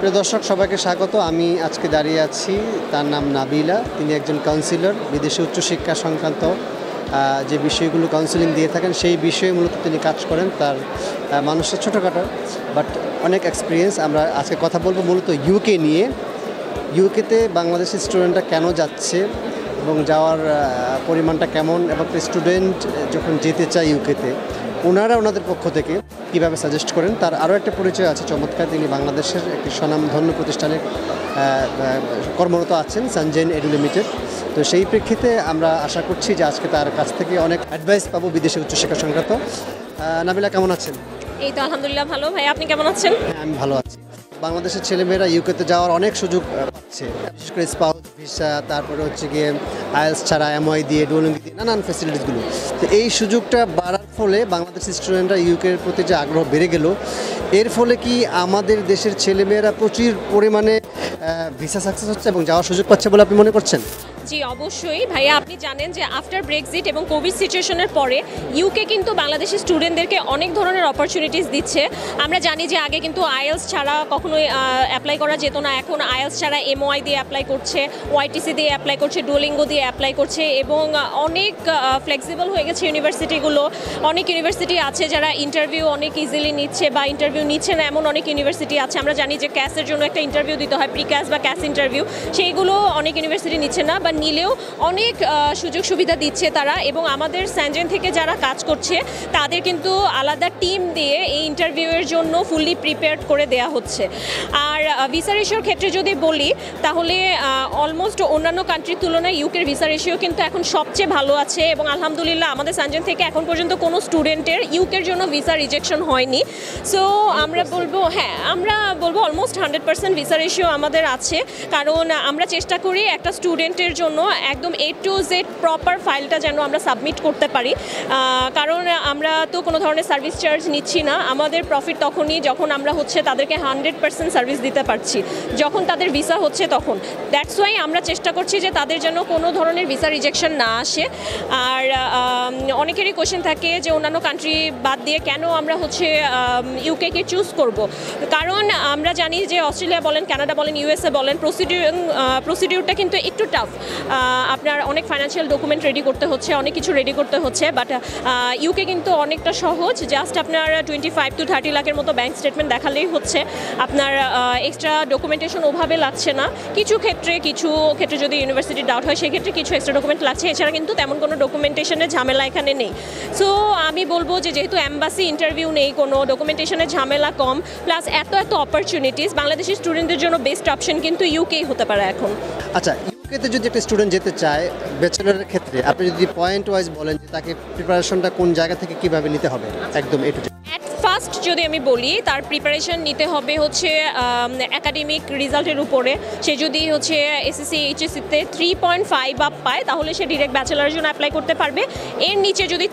প্রিয় দর্শক সবাইকে স্বাগত। আমি আজকে দাঁড়িয়ে আছি, তার নাম নাবিলা। তিনি একজন কাউন্সিলর, বিদেশে উচ্চশিক্ষা সংক্রান্ত যে বিষয়গুলো কাউন্সিলিং দিয়ে থাকেন সেই বিষয়ে মূলত তিনি কাজ করেন। তার মানুষের ছোটোখাটো বাট অনেক এক্সপিরিয়েন্স। আমরা আজকে কথা বলবো মূলত ইউকে নিয়ে। ইউকেতে বাংলাদেশের স্টুডেন্টরা কেন যাচ্ছে এবং যাওয়ার পরিমাণটা কেমন, এবং স্টুডেন্ট যখন যেতে চায় ইউকেতে ওনারা ওনাদের পক্ষ থেকে কীভাবে সাজেস্ট করেন। তার আরও একটা পরিচয় আছে চমৎকার। তিনি বাংলাদেশের একটি স্বনামধন্য প্রতিষ্ঠানে কর্মরত আছেন, সানজেন এডু লিমিটেড। তো সেই প্রেক্ষিতে আমরা আশা করছি যে আজকে তার কাছ থেকে অনেক অ্যাডভাইস পাবো বিদেশে উচ্চশিক্ষা সংক্রান্ত। নাবিলা কেমন আছেন? এই তো আলহামদুলিল্লাহ ভালো। ভাই আপনি কেমন আছেন? হ্যাঁ, আমি ভালো আছি। বাংলাদেশের ছেলেমেয়েরা ইউকেতে যাওয়ার অনেক সুযোগ পাচ্ছে, বিশেষ করে স্পাউস ভিসা, তারপরে হচ্ছে গিয়ে আইএলস ছাড়া এমওআই দিয়ে, ডুওলিঙ্গো দিয়ে নানান ফ্যাসিলিটিসগুলো। তো এই সুযোগটা বাড়ার ফলে বাংলাদেশের স্টুডেন্টরা ইউকের প্রতি যে আগ্রহ বেড়ে গেল, এর ফলে কি আমাদের দেশের ছেলেমেয়েরা প্রচুর পরিমাণে ভিসা সাকসেস হচ্ছে এবং যাওয়ার সুযোগ পাচ্ছে বলে আপনি মনে করছেন? জি অবশ্যই ভাইয়া, আপনি জানেন যে আফটার ব্রেক্সিট এবং কোভিড সিচুয়েশনের পরে ইউকে কিন্তু বাংলাদেশি স্টুডেন্টদেরকে অনেক ধরনের অপরচুনিটিস দিচ্ছে। আমরা জানি যে আগে কিন্তু আইএলস ছাড়া কখনোই অ্যাপ্লাই করা যেত না, এখন আইএলস ছাড়া এমওআই দিয়ে অ্যাপ্লাই করছে, ওয়াইটিসি দিয়ে অ্যাপ্লাই করছে, ডুওলিঙ্গো দিয়ে অ্যাপ্লাই করছে, এবং অনেক ফ্লেক্সিবল হয়ে গেছে ইউনিভার্সিটিগুলো। অনেক ইউনিভার্সিটি আছে যারা ইন্টারভিউ অনেক ইজিলি নিচ্ছে বা ইন্টারভিউ নিচ্ছে না, এমন অনেক ইউনিভার্সিটি আছে। আমরা জানি যে ক্যাসের জন্য একটা ইন্টারভিউ দিতে হয়, প্রি ক্যাস বা ক্যাস ইন্টারভিউ, সেইগুলো অনেক ইউনিভার্সিটি নিচ্ছে না, বা নিলেও অনেক সুযোগ সুবিধা দিচ্ছে তারা। এবং আমাদের সানজেন থেকে যারা কাজ করছে তাদের কিন্তু আলাদা টিম দিয়ে এই ইন্টারভিউয়ের জন্য ফুললি প্রিপেয়ার্ড করে দেয়া হচ্ছে। আর ভিসা রেশিওর ক্ষেত্রে যদি বলি তাহলে অলমোস্ট অন্যান্য কান্ট্রির তুলনায় ইউকের ভিসা রেশিও কিন্তু এখন সবচেয়ে ভালো আছে, এবং আলহামদুলিল্লাহ আমাদের সানজেন থেকে এখন পর্যন্ত কোনো স্টুডেন্টের ইউকের জন্য ভিসা রিজেকশন হয়নি। সো আমরা বলবো অলমোস্ট 100% ভিসা রেশিও আমাদের আছে, কারণ আমরা চেষ্টা করি একটা স্টুডেন্টের জন্য একদম A to Z প্রপার ফাইলটা যেন আমরা সাবমিট করতে পারি। কারণ আমরা তো কোনো ধরনের সার্ভিস চার্জ নিচ্ছি না, আমাদের প্রফিট তখনই যখন আমরা হচ্ছে তাদেরকে 100% সার্ভিস দিতে পারছি, যখন তাদের ভিসা হচ্ছে তখন। দ্যাটস ওয়াই আমরা চেষ্টা করছি যে তাদের যেন কোনো ধরনের ভিসা রিজেকশন না আসে। আর অনেকেরই কোয়েশ্চেন থাকে যে অন্যান্য কান্ট্রি বাদ দিয়ে কেন আমরা হচ্ছে ইউকেকে চুজ করব। কারণ আমরা জানি যে অস্ট্রেলিয়া বলেন, কানাডা বলেন, ইউএসএ বলেন, প্রসিডিউরটা কিন্তু একটু টাফ। আপনার অনেক ফাইন্যান্সিয়াল ডকুমেন্ট রেডি করতে হচ্ছে, অনেক কিছু রেডি করতে হচ্ছে। বাট ইউকে কিন্তু অনেকটা সহজ, জাস্ট আপনার 25 to 30 লাখের মতো ব্যাঙ্ক স্টেটমেন্ট দেখালেই হচ্ছে, আপনার এক্সট্রা ডকুমেন্টেশন ওভাবে লাগছে না। কিছু ক্ষেত্রে যদি ইউনিভার্সিটির ডাউট হয় সেক্ষেত্রে কিছু এক্সট্রা ডকুমেন্ট লাগছে, এছাড়া কিন্তু তেমন কোনো ডকুমেন্টেশনের ঝামেলা এখানে নেই। সো আমি বলবো যে যেহেতু অ্যাম্বাসি ইন্টারভিউ নেই, কোনো ডকুমেন্টেশনের ঝামেলা কম, প্লাস এত অপরচুনিটিস, বাংলাদেশি স্টুডেন্টদের জন্য বেস্ট অপশন কিন্তু ইউকেই হতে পারে এখন। আচ্ছা, ইউকেতে যদি একটা স্টুডেন্ট যেতে চায় ব্যাচেলরের ক্ষেত্রে, আপনি যদি পয়েন্ট ওয়াইজ বলেন যে তাকে প্রিপারেশনটা কোন জায়গা থেকে কিভাবে নিতে হবে একদম এ টু জেড? ফার্স্ট যদি আমি বলি, তার প্রিপারেশন নিতে হবে হচ্ছে একাডেমিক রেজাল্টের উপরে। সে যদি হচ্ছে এসএসসি এইচএসসিতে 3.5 আপ পায় তাহলে সে ডিরেক্ট ব্যাচেলারের জন্য অ্যাপ্লাই করতে পারবে। এর নিচে যদি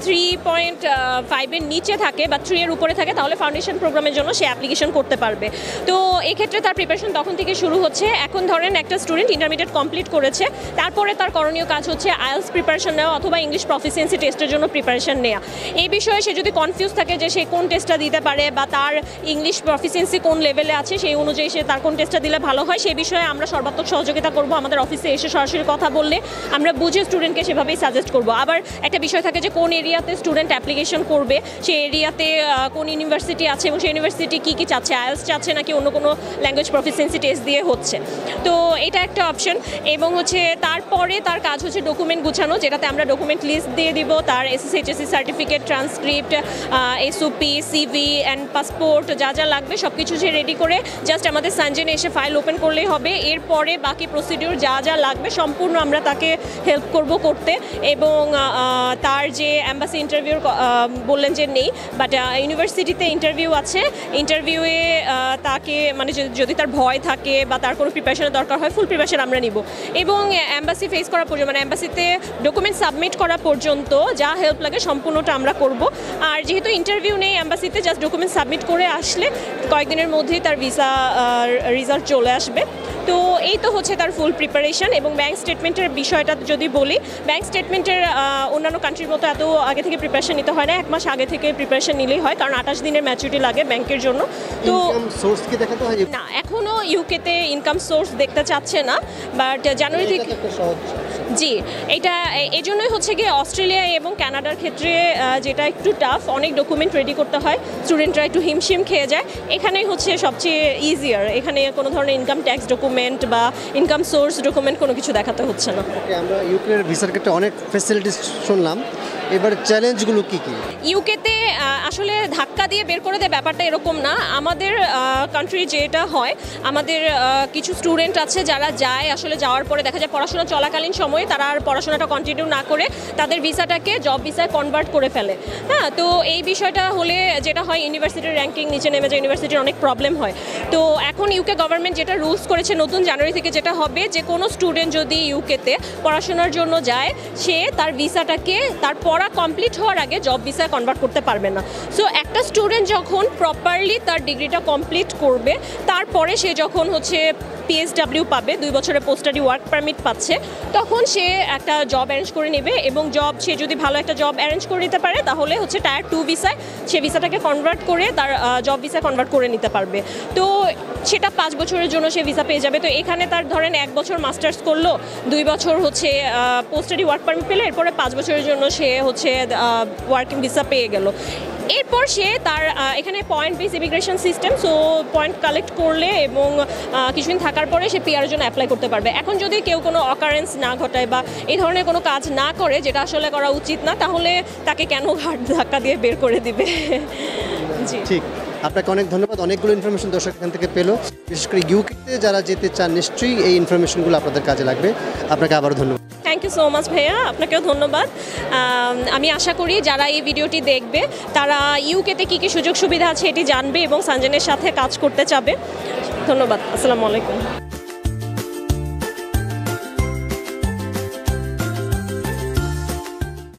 3.5-এর নিচে থাকে বা 3 এর উপরে থাকে তাহলে ফাউন্ডেশন প্রোগ্রামের জন্য সে অ্যাপ্লিকেশন করতে পারবে। তো এক্ষেত্রে তার প্রিপারেশন তখন থেকে শুরু হচ্ছে। এখন ধরেন একটা স্টুডেন্ট ইন্টারমিডিয়েট কমপ্লিট করেছে, তারপরে তার করণীয় কাজ হচ্ছে আইএলস প্রিপারেশন নেওয়া অথবা ইংলিশ প্রফিসিয়েন্সি টেস্টের জন্য প্রিপারেশন নেওয়া। এই বিষয়ে সে যদি কনফিউজ থাকে যে সে কোন টেস্টটা দিতে পারে বা তার ইংলিশ প্রফিসিয়েন্সি কোন লেভেলে আছে, সেই অনুযায়ী সে তার কোন টেস্টটা দিলে ভালো হয়, সেই বিষয়ে আমরা সর্বাত্মক সহযোগিতা করব। আমাদের অফিসে এসে সরাসরি কথা বললে আমরা বুঝে স্টুডেন্টকে সেভাবেই সাজেস্ট করব। আবার একটা বিষয় থাকে যে কোন এরিয়াতে স্টুডেন্ট অ্যাপ্লিকেশন করবে, সেই এরিয়াতে কোন ইউনিভার্সিটি আছে এবং সেই ইউনিভার্সিটি কী চাচ্ছে, আইএলস চাচ্ছে নাকি অন্য কোনো ল্যাঙ্গুয়েজ প্রফিসিয়েন্সি টেস্ট দিয়ে হচ্ছে। তো এটা একটা অপশন। এবং হচ্ছে তারপরে তার কাজ হচ্ছে ডকুমেন্ট গুছানো, যেটাতে আমরা ডকুমেন্ট লিস্ট দিয়ে দিব, তার SSC HSC certificate, transcript, SOP, CV and passport, যা যা লাগবে সব কিছু সে রেডি করে জাস্ট আমাদের সানজেনে এসে ফাইল ওপেন করলেই হবে। এরপরে বাকি প্রসিডিউর যা যা লাগবে সম্পূর্ণ আমরা তাকে হেল্প করব করতে। এবং তার যে অ্যাম্বাসি ইন্টারভিউ বললেন যে নেই, বাট ইউনিভার্সিটিতে ইন্টারভিউ আছে, ইন্টারভিউয়ে তাকে মানে যদি তার ভয় থাকে বা তার কোনো প্রিপারেশনের দরকার হয় ফুল প্রিপারেশন আমরা নিব। এবং অ্যাম্বাসি ফেস করা পর্যন্ত মানে অ্যাম্বাসিতে ডকুমেন্ট সাবমিট করা পর্যন্ত যা হেল্প লাগে সম্পূর্ণটা আমরা করব। আর যেহেতু ইন্টারভিউ নেই অ্যাম্বাসিতে, জাস্ট ডকুমেন্ট সাবমিট করে আসলে কয়েকদিনের মধ্যেই তার ভিসা রেজাল্ট চলে আসবে। তো এই তো হচ্ছে তার ফুল প্রিপারেশন। এবং ব্যাংক স্টেটমেন্টের বিষয়টা যদি বলি, ব্যাংক স্টেটমেন্টের অন্যান্য কান্ট্রির মতো এত আগে থেকে প্রিপারেশন নিতে হয় না, 1 মাস আগে থেকে প্রিপারেশন নিলেই হয়, কারণ 28 দিনের ম্যাচুরিটি লাগে ব্যাংকের জন্য। তো সোর্স কি দেখাতে হয়? না, এখনও ইউকেতে ইনকাম সোর্স দেখতে চাচ্ছে না, বাট জানুয়ারি থেকে জি, এটা এই জন্যই হচ্ছে গিয়ে অস্ট্রেলিয়া এবং কানাডার ক্ষেত্রে যেটা একটু টাফ, অনেক ডকুমেন্ট রেডি করতে হয়, স্টুডেন্টরা একটু হিমশিম খেয়ে যায়। এখানেই হচ্ছে সবচেয়ে ইজিয়ার, এখানে কোনো ধরনের ইনকাম ট্যাক্স ডকুমেন্ট বা ইনকাম সোর্স ডকুমেন্ট কোনো কিছু দেখাতে হচ্ছে না। আমরা ইউকের ভিসার ক্ষেত্রে অনেক ফ্যাসিলিটিস শুনলাম, এবার চ্যালেঞ্জগুলো কি কি? ইউকেতে আসলে ধাক্কা দিয়ে বের করে দেয় ব্যাপারটা এরকম না। আমাদের কান্ট্রি যেটা হয়, আমাদের কিছু স্টুডেন্ট আছে যারা যায়, আসলে যাওয়ার পরে দেখা যায় পড়াশোনা চলাকালীন সময়ে তারা আর পড়াশোনাটা কন্টিনিউ না করে তাদের ভিসাটাকে জব ভিসায় কনভার্ট করে ফেলে। হ্যাঁ, তো এই বিষয়টা হলে যেটা হয়, ইউনিভার্সিটির র্যাঙ্কিং নিচে নেমে যায়, ইউনিভার্সিটির অনেক প্রবলেম হয়। তো এখন ইউকে গভর্নমেন্ট যেটা রুলস করেছে নতুন জানুয়ারি থেকে, যেটা হবে যে কোনো স্টুডেন্ট যদি ইউকেতে পড়াশোনার জন্য যায়, সে তার ভিসাটাকে তার পড়া কমপ্লিট হওয়ার আগে জব ভিসায় কনভার্ট করতে পারবে না। সো একটা স্টুডেন্ট যখন প্রপারলি তার ডিগ্রিটা কমপ্লিট করবে, তারপরে সে যখন হচ্ছে PSW পাবে, 2 বছরের পোস্ট স্টাডি ওয়ার্ক পারমিট পাচ্ছে, তখন সে একটা জব অ্যারেঞ্জ করে নেবে। এবং জব, সে যদি ভালো একটা জব অ্যারেঞ্জ করে নিতে পারে, তাহলে হচ্ছে টায়ার 2 ভিসায় সে ভিসাটাকে কনভার্ট করে তার জব ভিসায় কনভার্ট করে নিতে পারবে। তো সেটা 5 বছরের জন্য সে ভিসা পেয়ে যাবে। তো এখানে তার ধরেন 1 বছর মাস্টার্স করলো, 2 বছর হচ্ছে পোস্ট স্টাডি ওয়ার্ক পারমিট পেলে, এরপরে 5 বছরের জন্য সে হচ্ছে ওয়ার্কিং ভিসা পেয়ে গেল। এরপর সে তার এখানে point base immigration system, so point collect করলে এবং কিছুদিন থাকার পরে সে পিআর জন্য অ্যাপ্লাই করতে পারবে। এখন যদি কেউ কোনো অকারেন্স না ঘটায় বা এই ধরনের কোনো কাজ না করে, যেটা আসলে করা উচিত না, তাহলে তাকে কেন ঘাট ধাক্কা দিয়ে বের করে দিবে? জি, ঠিক। আপনাকে অনেক ধন্যবাদ। অনেকগুলো ইনফরমেশন দর্শক এখান থেকে পেলো, বিশেষ করে ইউকেতে যারা যেতে চান, নিশ্চয়ই এই ইনফরমেশনগুলো আপনাদের কাজে লাগবে। আপনাকে আবারও ধন্যবাদ। থ্যাংক ইউ সো মাচ ভাইয়া, আপনাকেও ধন্যবাদ। আমি আশা করি যারা এই ভিডিওটি দেখবে তারা ইউকেতে কী কী সুযোগ সুবিধা আছে এটি জানবে এবং সানজেনের সাথে কাজ করতে চাবে। ধন্যবাদ। আসসালামু আলাইকুম।